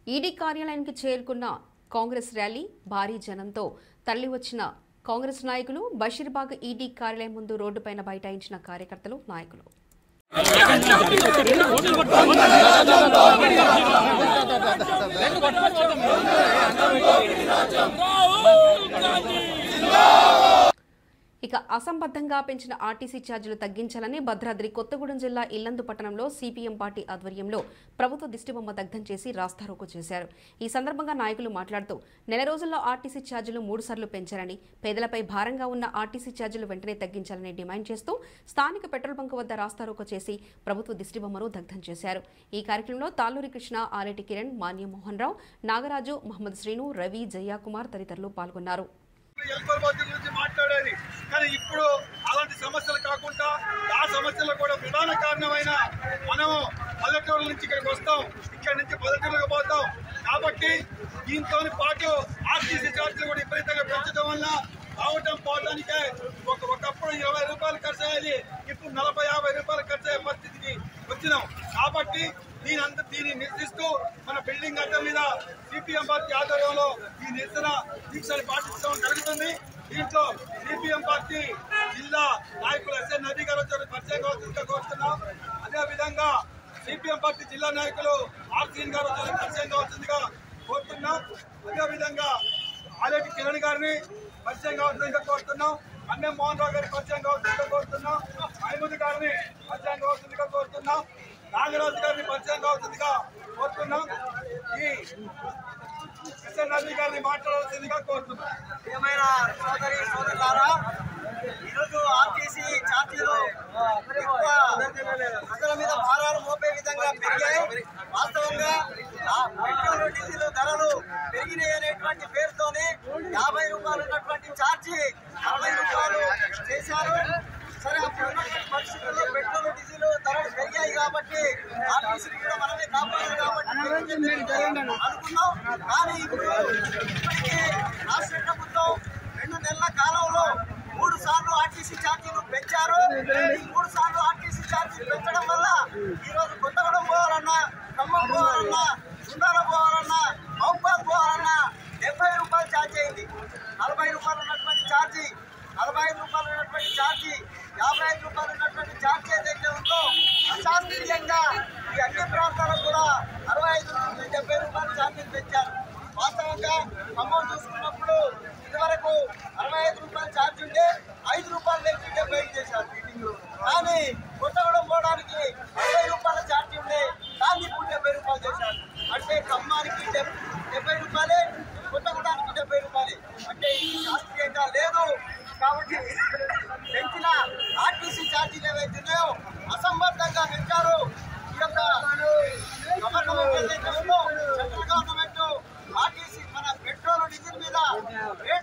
ED కార్యాలయానికి చేరుకున్న Congress rally భారీ జనంతో తరలివచ్చిన కాంగ్రెస్ నాయకులు బషీర్బాగ్ ఈడీ కార్యాలయం ముందు రోడ్డుపైన బైఠాయించిన కార్యకర్తలు నాయకులు ఇక అసంబద్ధంగా పెంచిన ఆర్టీసీ ఛార్జీలు తగ్గించాలని భద్రాద్రి కొత్తగూడెం జిల్లా ఇల్లందు పట్టణంలో సిపిఎం పార్టీ ఆధ్వర్యంలో ప్రభుత్వ దిష్టిబొమ్మ దగ్ధం చేసి రాస్తారోకో చేశారు। ఈ సందర్భంగా నాయకులు మాట్లాడుతూ నెల రోజుల్లో ఆర్టీసీ ఛార్జీలు 3 సార్లు పెంచారని, పేదలపై భారంగా ఉన్న ఆర్టీసీ ఛార్జీలు వెంటనే తగ్గించాలని డిమాండ్ చేస్తూ స్థానిక పెట్రోల్ బంక్ వద్ద రాస్తారోకో చేసి ప్రభుత్వ దిష్టిబొమ్మను దగ్ధం చేశారు। ఈ కార్యక్రమంలో తాళ్ళూరి కృష్ణ, ఆరేటి కిరణ్, మాన్య మోహన్ రావు, నాగరాజు, మహమ్మద్ శ్రీను, రవి, జయాకుమార్ తదితరులు పాల్గొన్నారు। మాట్లాడేది కానీ ఇప్పుడు అలాంటి సమస్యలు కాకుండా ఆ సమస్యలు కూడా ప్రధాన కారణమైన మనము పల్లెటూరు నుంచి ఇక్కడికి వస్తాం, ఇక్కడ నుంచి పల్లెటూరుకు పోతాం కాబట్టి దీంతో పాటు ఆర్టీసీ ఛార్జీలు కూడా విపరీతంగా పెంచడం వల్ల రావటం పోవడానికే ఒకప్పుడు 20 రూపాయలు ఖర్చు అయ్యేది, ఇప్పుడు 40-50 రూపాయలు ఖర్చు అయ్యే పరిస్థితికి వచ్చినాం కాబట్టి దీన్ని నిర్దిస్తూ మన బిల్డింగ్ అడ్డ మీద సిపిఎం పార్టీ ఆధ్వర్యంలో ఈ నిరసన దీక్షలు పాటించడం జరుగుతుంది। దీంట్లో సిపిఎం పార్టీ జిల్లా నాయకులు ఎస్ఎన్ నబీ గారు పరిచయం కావాల్సిందిగా కోరుతున్నాం। అదేవిధంగా సిపిఎం పార్టీ జిల్లా నాయకులు ఆర్సీఎన్ గారు పరిచయం కావాల్సిందిగా కోరుతున్నాం। అదేవిధంగా ఆలేటి కిరణ్ గారిని పరిచయం కావాల్సిందిగా కోరుతున్నాం। అన్నం మోహన్ రావు గారిని పరిచయం కావాల్సిందిగా కోరుతున్నాం। మహమూద్ గారిని పరిచయం కావాల్సిందిగా కోరుతున్నాం। నాగరాజు గారిని పరిచయం కావాల్సిందిగా కోరుతున్నాం। ఈ ఎస్ఎన్ నబీ గారిని మాట్లాడాల్సిందిగా కోరుతున్నాం। ఏమైనా సోదరులారా, ఈరోజు ఆర్టీసీ ఛార్జీలు ఎక్కువ ప్రజల మీద భారాలు మోపే విధంగా పెరిగాయి। వాస్తవంగా పెట్రోల్, డీజిల్ ధరలు పెరిగినాయి అనేటువంటి పేరుతోనే 50 రూపాయలు ఉన్నటువంటి ఛార్జీ 60 రూపాయలు చేశారు। సరే, అప్పుడు ఉన్నటువంటి పరిస్థితుల్లో పెట్రోల్, డీజిల్ ధరలు పెరిగాయి కాబట్టి ఆర్టీసీని కూడా మనమే కాపాడాలి కాబట్టి అనుకున్నాం। కానీ ఇప్పుడు ఇప్పటికీ రాష్ట్ర ప్రభుత్వం 2 నెలల కాలంలో 3 సార్లు ఆర్టీసీ ఛార్జీలు పెంచారు। ఈ 3 సార్లు ఆర్టీసీ ఛార్జీలు పెంచడం వల్ల ఈరోజు కొత్తగూడెం పోవాలన్నా, ఖమ్మం పోవాలన్నా, సుందాల పోవాలన్నా, మహబూబాద్ పోవాలన్నా 70 రూపాయలు ఛార్జ్ అయింది। 40 రూపాయలు ఉన్నటువంటి ఛార్జీ, 45 రూపాయలు ఉన్నటువంటి ఛార్జీ, 55 రూపాయలు ఉన్నటువంటి ఛార్జీ ఏదైతే ఉందో అశాస్త్రీయంగా ఈ అన్ని ప్రాంతాలకు కూడా 65 నుంచి 70 రూపాయలు ఛార్జీలు పెంచారు। వాస్తవంగా ఖమ్మం చూసుకున్నప్పుడు ఇదివరకు 65 రూపాయలు ఛార్జ్ ఉంటే 5 రూపాయలు పెంచి 70 చేశారు మీటింగ్ లో। కానీ కొత్తగూడెం పోవడానికి 60 రూపాయల ఛార్జీ ఉండే దాన్ని ఇప్పుడు 70 రూపాయలు చేశారు। అంటే ఖమ్మానికి 70 రూపాయలే, కొత్తగూడానికి 70 రూపాయలే, అంటే ఇది శాస్త్రీయంగా లేదు కాబట్టి పెంచిన ఆర్టీసీ ఛార్జీలు ఏవైతే ఉన్నాయో అసంబద్ధంగా పెంచారు। ఈ యొక్క గవర్నమెంట్ ఏదైతే ఉందో సెంట్రల్ గవర్నమెంట్ ఆర్టీసీ మన పెట్రోల్, డీజిల్ మీద రేట్